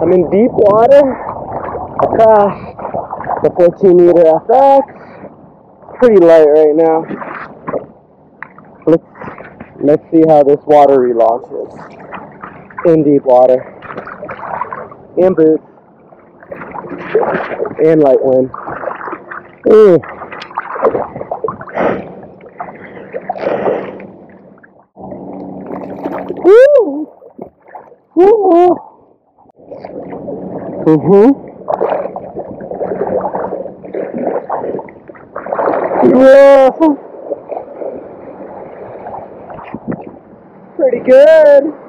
I'm in deep water. I crashed the 14-meter FX. Pretty light right now. Let's see how this water relaunches. In deep water. In boots. And light wind. Ooh. Woo! Woo! Yeah. Pretty good.